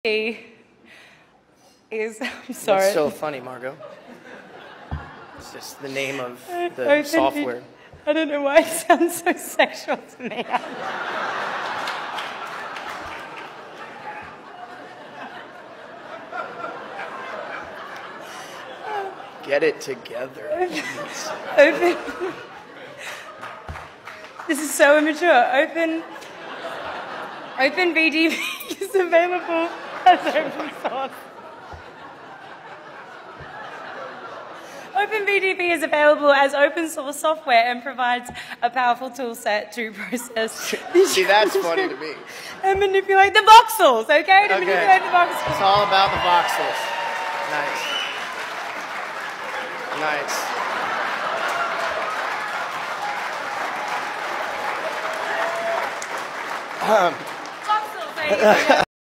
is, I'm sorry. That's so funny, Margot. It's just the name of the software. I don't know why it sounds so sexual to me. Get it together. Open. This is so immature. Open BDV is available as open source. OpenBDB is available as open source software and provides a powerful tool set to process. See, that's funny to me. And manipulate the voxels, okay? To manipulate the voxels. It's all about the voxels. Nice. Nice. Voxels, ladies and gentlemen.